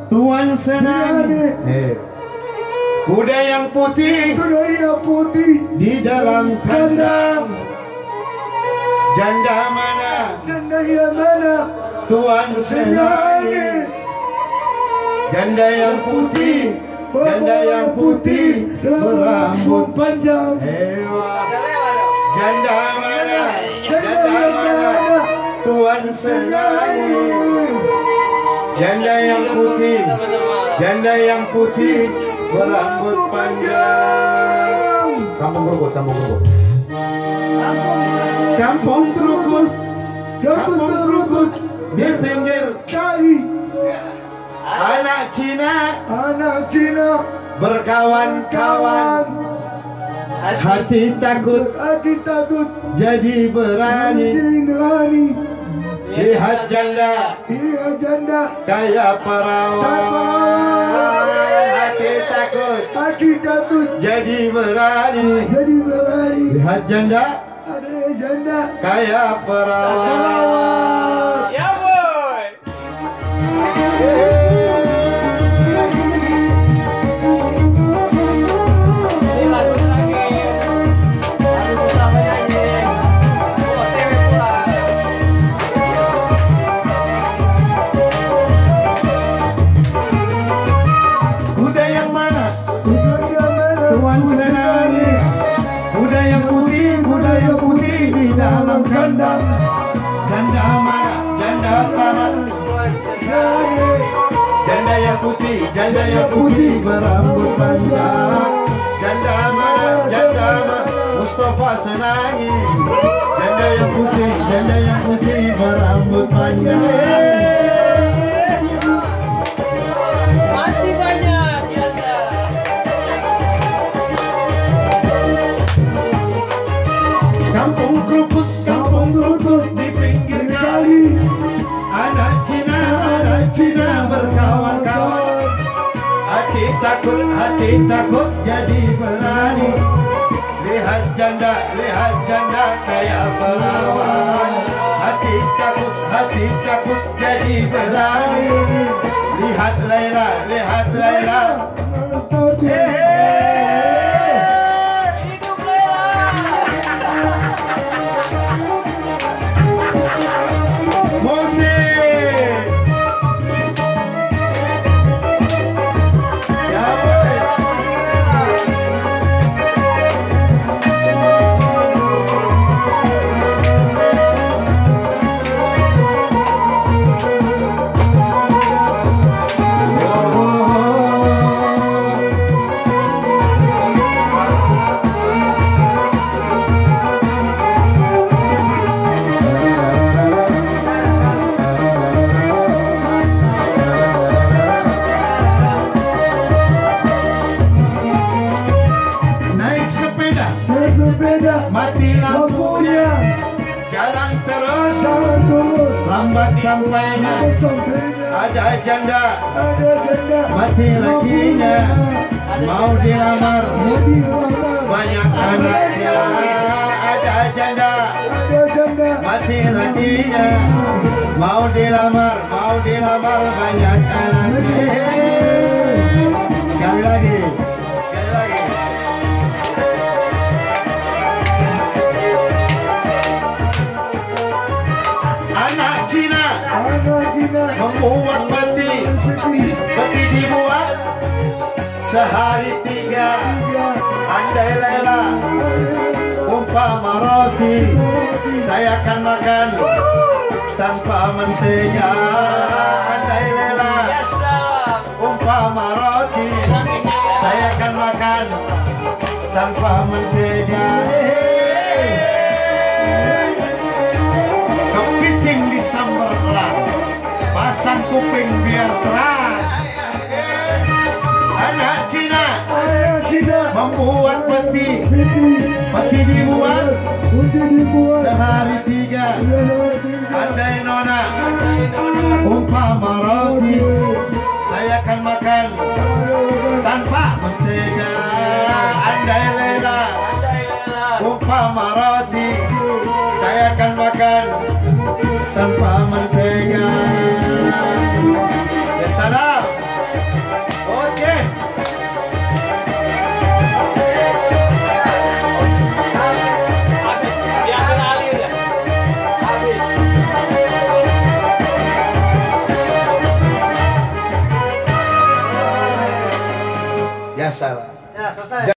Tuan senang. Kuda yang putih di dalam kandang. Janda mana? Janda yang mana? Tuan senang. Janda yang putih, janda yang putih berambut panjang. Janda mana? Janda mana? Tuan senang. Janda yang putih, janda yang putih berambut panjang. Kampung Krukut, kampung Krukut. Kampung Krukut, kampung Krukut di pinggir kali. Anak Cina berkawan-kawan. Hati takut jadi berani. Lihat janda kayak perawan. Hati takut jadi berani. Lihat janda kayak perawan. Ya boy. Ini lagu terakhir. Lagu pertama nyanyi. OTW pulang. Kuda yang mana? Tuan senang. Kuda yang putih di dalam kandang. Janda mana? Janda taman. Janda yang putih berambut panjang. Janda mana? Janda mana? Mustafa senangi. Janda yang putih berambut panjang. Masih banyak janda. Kampung Krukut di pinggir kali. Anak Cina berkawan-kawan. Hati takut jadi berani. Lihat janda kayak perawan. Hati takut jadi berani. Lihat Laila. Hidup Lela. Musik. Ya boy. Naik sepeda, mati lampunya. Jalan terus, lambat sampainya. Ada janda, mati lakinya. Mau dilamar, banyak anaknya. Ada janda, mati lakinya. Mau dilamar, banyak anaknya. Sekali lagi. Anak Cina membuat peti dibuat sehari 3. Andai Lela umpama roti, saya akan makan tanpa mentega. Andai Lela umpama roti, saya akan makan tanpa mentega. Kepiting disambar pelan, pasang kuping biar terang. Anak Cina membuat peti dibuat sehari 3. Andai nona umpama roti, saya akan makan tanpa mentega. Andai Lela umpama roti, saya akan makan tanpa mentega. Ya salam. masalah. Ya, selesai.